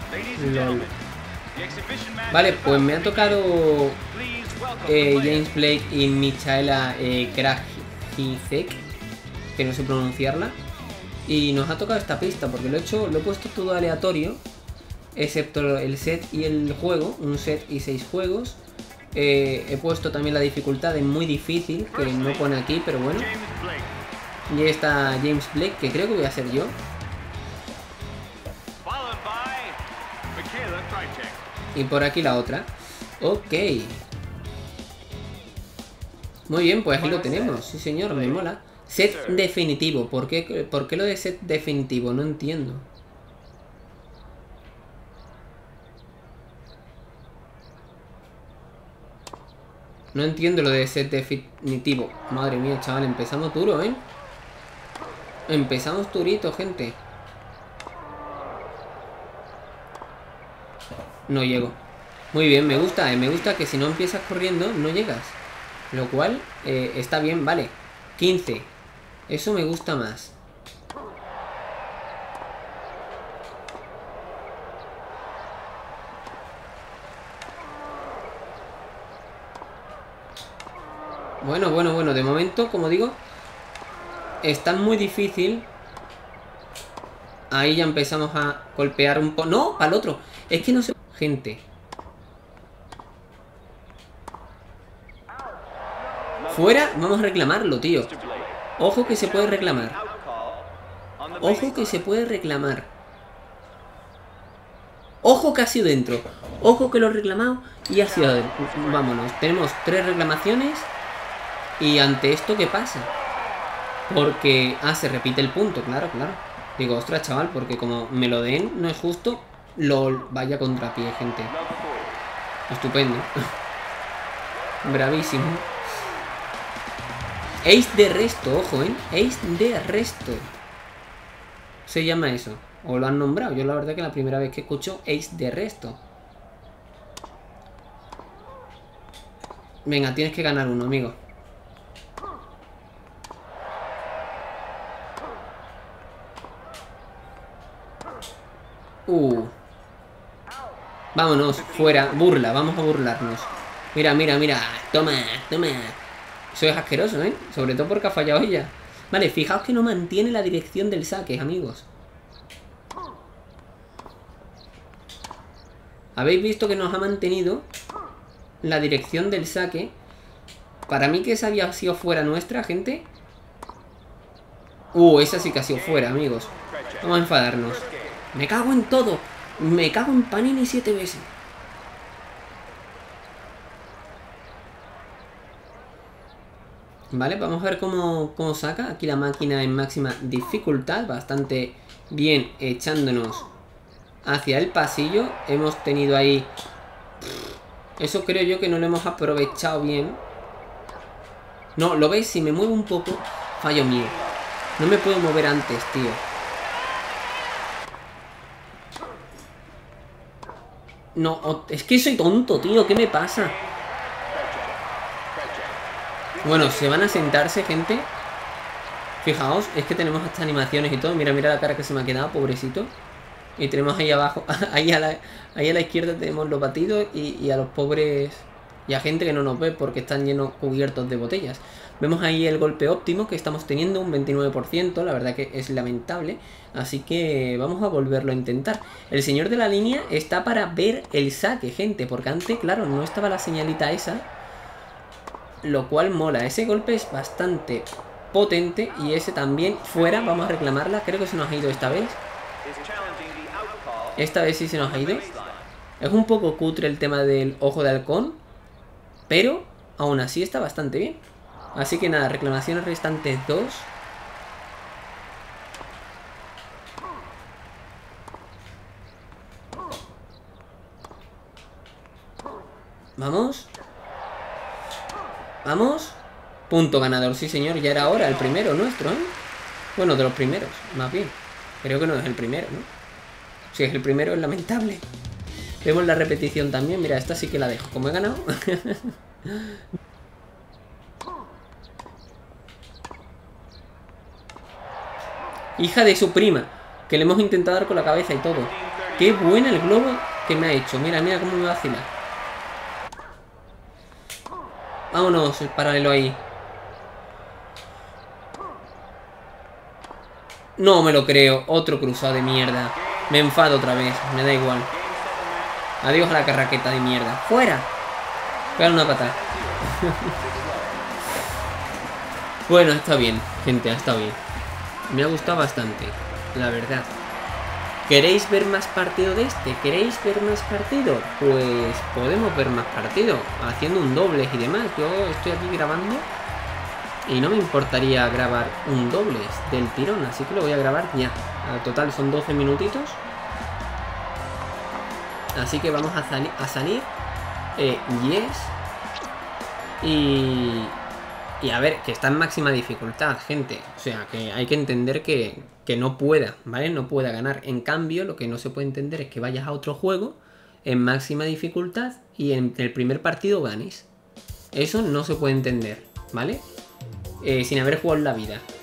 LOL. Vale, pues me ha tocado James Blake y Michaela Krajicek, que no sé pronunciarla. Y nos ha tocado esta pista, porque lo he puesto todo aleatorio, excepto el set y el juego, un set y 6 juegos. He puesto también la dificultad en muy difícil, que no pone aquí, pero bueno. Y está James Blake, que creo que voy a ser yo. Y por aquí la otra. Ok. Muy bien, pues ahí lo tenemos. Sí, señor, me mola. Set definitivo. ¿Por qué lo de set definitivo? No entiendo. No entiendo lo de set definitivo. Madre mía, chaval, empezamos duro, ¿eh? Empezamos durito, gente. No llego. Muy bien, me gusta que si no empiezas corriendo, no llegas. Lo cual está bien, vale. 15. Eso me gusta más. Bueno, de momento, como digo, está muy difícil. Ahí ya empezamos a golpear un poco. ¡No! Al otro. Es que no sé. Gente. Fuera, vamos a reclamarlo, tío. Ojo que se puede reclamar. Ojo que se puede reclamar. Ojo que ha sido dentro. Ojo que lo he reclamado y ha sido dentro. Vámonos. Tenemos 3 reclamaciones. Y ante esto, ¿qué pasa? Porque... Ah, se repite el punto, claro. Digo, ostras, chaval, porque como me lo den, no es justo. LOL, vaya contrapié, gente. Estupendo. Bravísimo. Ace de resto, ojo, Ace de resto. Se llama eso. O lo han nombrado. Yo la verdad que la primera vez que escucho Ace de resto. Venga, tienes que ganar uno, amigo. Vámonos, fuera, burla, vamos a burlarnos. Mira. Toma. Eso es asqueroso, Sobre todo porque ha fallado ella. Vale, fijaos que no mantiene la dirección del saque, amigos. ¿Habéis visto que nos ha mantenido la dirección del saque? Para mí que esa había sido fuera nuestra, gente. Esa sí que ha sido fuera, amigos. Vamos a enfadarnos. Me cago en todo. Me cago en Panini 7 veces. Vale, vamos a ver cómo saca. Aquí la máquina en máxima dificultad. Bastante bien echándonos hacia el pasillo. Hemos tenido ahí... Eso creo yo que no lo hemos aprovechado bien. No, ¿lo veis? Si me muevo un poco, fallo mío. No me puedo mover antes, tío. No, es que soy tonto, tío. ¿Qué me pasa? Bueno, se van a sentarse, gente. Fijaos, es que tenemos hasta animaciones y todo. Mira la cara que se me ha quedado, pobrecito. Y tenemos ahí abajo, ahí a la izquierda tenemos los batidos y a los pobres... Y a gente que no nos ve porque están llenos cubiertos de botellas. Vemos ahí el golpe óptimo que estamos teniendo, un 29%. La verdad que es lamentable. Así que vamos a volverlo a intentar. El señor de la línea está para ver el saque, gente. Porque antes, claro, no estaba la señalita esa. Lo cual mola. Ese golpe es bastante potente. Y ese también fuera. Vamos a reclamarla. Creo que se nos ha ido esta vez. Esta vez sí se nos ha ido. Es un poco cutre el tema del ojo de halcón. Pero aún así está bastante bien. Así que nada, reclamaciones restantes 2. Vamos. Vamos. Punto ganador, sí señor. Ya era hora, el primero nuestro, Bueno, de los primeros, más bien. Creo que no es el primero, ¿no? Si es el primero es lamentable. Vemos la repetición también. Mira, esta sí que la dejo. Como he ganado. Hija de su prima. Que le hemos intentado dar con la cabeza y todo. Qué buena el globo que me ha hecho. Mira, mira cómo me vacila. Vámonos, el paralelo ahí. No me lo creo. Otro cruzado de mierda. Me enfado otra vez. Me da igual. Adiós a la carraqueta de mierda. ¡Fuera! Pégale una patada. Bueno, está bien, gente, ha estado bien. Me ha gustado bastante, la verdad. ¿Queréis ver más partido de este? ¿Queréis ver más partido? Pues podemos ver más partido, haciendo un doble y demás. Yo estoy aquí grabando y no me importaría grabar un doble del tirón, así que lo voy a grabar ya. Al total son 12 minutitos. Así que vamos a salir. Yes. Y a ver, que está en máxima dificultad, gente. O sea, que hay que entender que no pueda, ¿vale? No pueda ganar. En cambio, lo que no se puede entender es que vayas a otro juego en máxima dificultad y en el primer partido ganes. Eso no se puede entender, ¿vale? Sin haber jugado en la vida.